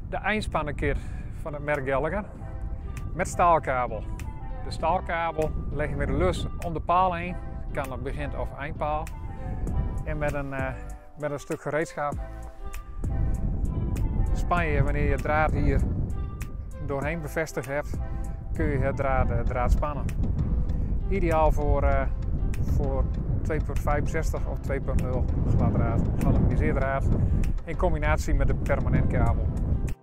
De eindspannenkit van het merk Gallagher met staalkabel. De staalkabel leg je met de lus om de paal heen, kan op begin- of eindpaal. En met een stuk gereedschap span je, wanneer je het draad hier doorheen bevestigd hebt, kun je het draad spannen. Ideaal voor 2.65 of 2.0 gladdraad, gegalvaniseerd draad in combinatie met de permanent kabel.